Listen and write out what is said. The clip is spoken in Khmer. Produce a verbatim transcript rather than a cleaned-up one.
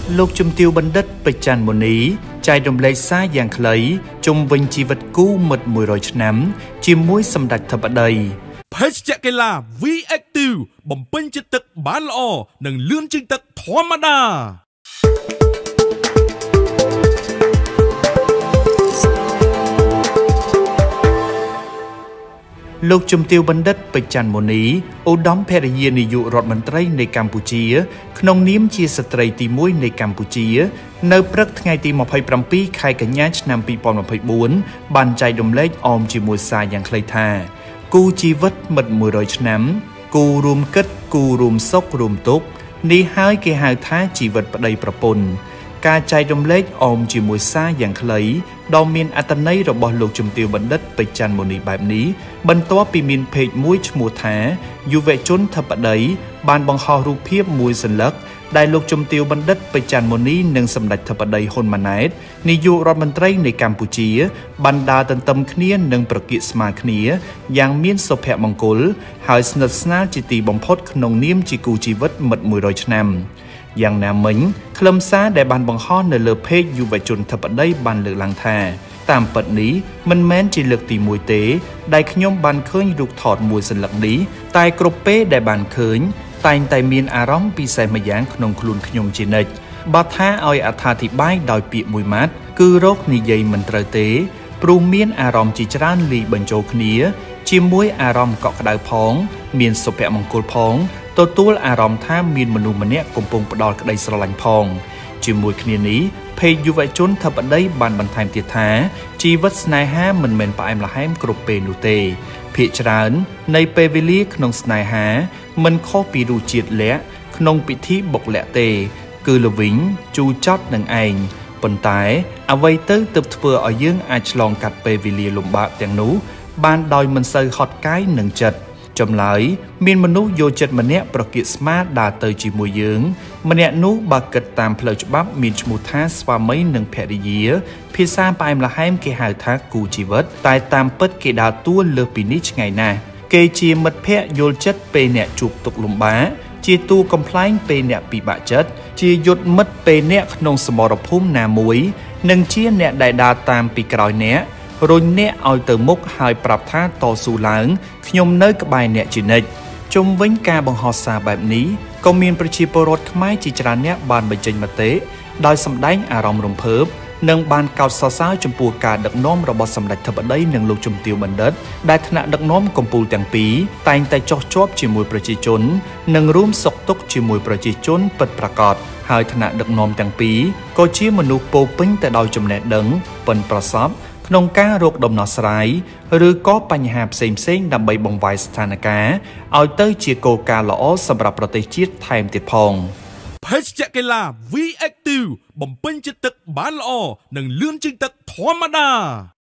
លោកជំទាវបណ្ឌិតពេជ្រច័ន្ទមុនីចែករំលែកសារយ៉ាងខ្លីជុំវិញជីវិតគូមិត្តមួយរយឆ្នាំជាមួយសម្ដេចធិបតីភេសជ្ជៈកីឡា វី Active បំពេញជាតិទឹកបានល្អនិងលឿនជាងទឹកធម្មតាលោកជំទាវបណ្ឌិតពេជ្រច័ន្ទមុនីឧត្តមភរិយានាយករដ្ឋមន្ត្រីនៃកម្ពុជាក្នុងនាមជាស្ត្រីទីមួយនៃកម្ពុជានៅព្រឹកថ្ងៃទីម្ភៃប្រាំពីរខែកញ្ញាឆ្នាំពីរពាន់ម្ភៃបួនបានចែករំលែកអមជាមួយសារយ៉ាងខ្លីថាគូជីវិតមិត្តមួយរយឆ្នាំគូរួមគិតគូរួមសុខរួមទុក្ខនេះហើយគេហៅថាជីវិតប្តីប្រពន្ធការចែករំលែកអមជាមួយសារយ៉ាងខ្លីដ៏មានអត្ថន័យរបស់លោកជំទាវបណ្ឌិតពេជ្រច័ន្ទមុនីបែបនេះបន្ទាប់ពីមានเพจមួយឈ្មោះថាយុវជនធិបតីបានបង្ហោះរូបភាពមួយសន្លឹកដែលលោកជំទាវបណ្ឌិតពេជ្រច័ន្ទមុនីនិងសម្ដេចធិបតីហ៊ុនម៉ាណែតនាយករដ្ឋមន្ត្រីនៃកម្ពុជាបានដើរទន្ទឹមគ្នានិងប្រគៀកស្មាគ្នាយ៉ាងមានសុភមង្គលហើយស្និទ្ធស្នាលជាទីបំផុតក្នុងនាមជាគូជីវិតមិត្តមួយរយឆ្នាំយ៉ាងណាមិញខ្លឹមសារដែលបានបង្ហោះនៅលើเพจយុវជនធិបតីបានលើកឡើងថាតាមពិតនេះមិនមែនជាលើកទីមួយទេដែលខ្ញុំបានឃើញរូបថតមួយសន្លឹកនេះតែគ្រប់ពេលដែលបានឃើញតែងតែមានអារម្មណ៍ពិសេសម្យ៉ាងក្នុងខ្លួនខ្ញុំជានិច្ចបើថាឲ្យអត្ថាធិប្បាយដោយពាក្យមួយម៉ាត់គឺរកនិយាយមិនត្រូវទេព្រោះមានអារម្មណ៍ជាច្រើនលាយបញ្ចូលគ្នាជាមួយអារម្មណ៍កក់ក្ដៅផងមានសុភមង្គលផងទទួលអារម្មណ៍ថាមានមនុស្សម្នាក់កំពុងផ្ដល់ក្តីស្រឡាញ់ផងជាមួយគ្នានេះเพจយុវជនធិបតីបានបន្ថែមទៀតថាជីវិតស្នេហាមិនមែនផ្អែមល្ហែមគ្រប់ពេលនោះទេភាគច្រើននៃពេលវេលាក្នុងស្នេហាមិនខុសពីរសជាតិលក្ខក្នុងពិធីបុកលក្ខទេគឺល្វីងជូរចត់នឹងឯងប៉ុន្តែអ្វីទៅទើបធ្វើឲ្យយើងអាចឆ្លងកាត់ពេលវេលាលំបាកទាំងនោះបានដោយមិនសូវហត់កាយនិងចិត្តចម្លើយមានមនុស្សយកចិត្តម្នាក់ប្រគៀកស្មាដើរទៅជាមួយយើងម្នាក់នោះបើគិតតាមផ្លូវច្បាប់មានឈ្មោះថាស្វាមីនិងភរិយាភាសាផ្អែមល្ហែមគេហៅថាគូជីវិតតែតាមពិតគេដើរតួលើសពីនេះឆ្ងាយណាស់គេជាមិត្តភក្តិយល់ចិត្តពេលអ្នកជួបទុក្ខលំបាកជាតួកំប្លែងពេលអ្នកពិបាកចិត្តជាយុទ្ធមិត្តពេលអ្នកក្នុងសមរភូមិណាមួយនិងជាអ្នកដែលដើរតាមពីក្រោយអ្នករុញអ្នកឲ្យទៅមុខហើយប្រាប់ថាតស៊ូឡើងខ្ញុំនៅក្បែរអ្នកជានិច្ចជុំវិញការបង្ហោះសារបែបនេះក៏មានប្រជាពលរដ្ឋខ្មែរជាច្រើនអ្នកបានបញ្ចេញមតិដោយសម្ដែងអារម្មណ៍រំភើបនិងបានកោតសរសើរចំពោះការដឹកនាំរបស់សម្ដេចធិបតីនិងលោកជំទាវបណ្ឌិតដែលថ្នាក់ដឹកនាំកម្ពុជាទាំងពីរតែងតែចោះជាប់ជាមួយប្រជាជននិងរួមសុខទុក្ខជាមួយប្រជាជនពិតប្រាកដហើយថ្នាក់ដឹកនាំទាំងពីរក៏ជាមនុស្សពោពេញទៅដោយចំណេះដឹងប៉ិនប្រសប់ក្នុងការរកដំណោះស្រាយឬក៏បញ្ហាផ្សេងៗដើម្បីបង្វែរស្ថានភាពឲ្យទៅជាគោលការណ៍ល្អសម្រាប់ប្រទេសជាតិថែមទៀតផងភេសជ្ជៈកីឡា វី Active បំពេញជាតិទឹកបានល្អនិងលឿនជាងទឹកធម្មតា